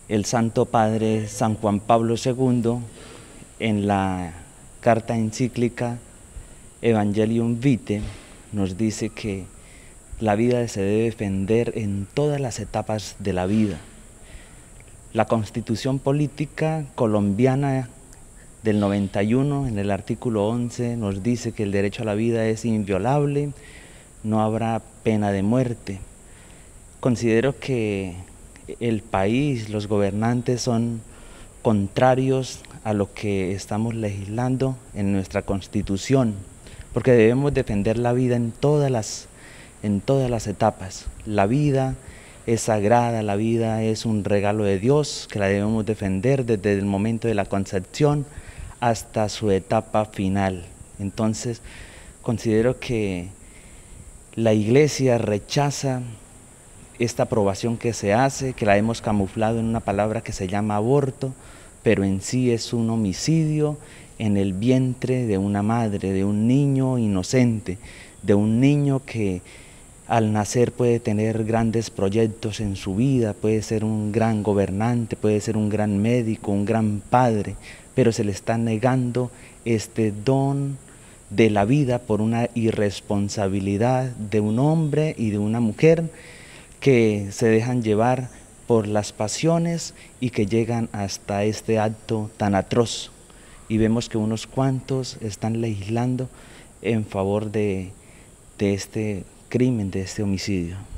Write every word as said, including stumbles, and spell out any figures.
El Santo Padre San Juan Pablo segundo, en la carta encíclica Evangelium Vitae, nos dice que la vida se debe defender en todas las etapas de la vida. La Constitución Política Colombiana del noventa y uno, en el artículo once, nos dice que el derecho a la vida es inviolable, no habrá pena de muerte. Considero que el país, los gobernantes son contrarios a lo que estamos legislando en nuestra Constitución, porque debemos defender la vida en todas las, en todas las etapas. La vida es sagrada, la vida es un regalo de Dios que la debemos defender desde el momento de la concepción hasta su etapa final. Entonces, considero que la Iglesia rechaza esta aprobación que se hace, que la hemos camuflado en una palabra que se llama aborto, pero en sí es un homicidio en el vientre de una madre, de un niño inocente, de un niño que al nacer puede tener grandes proyectos en su vida, puede ser un gran gobernante, puede ser un gran médico, un gran padre, pero se le está negando este don de la vida por una irresponsabilidad de un hombre y de una mujer que se dejan llevar por las pasiones y que llegan hasta este acto tan atroz. Y vemos que unos cuantos están legislando en favor de, de este crimen, de este homicidio.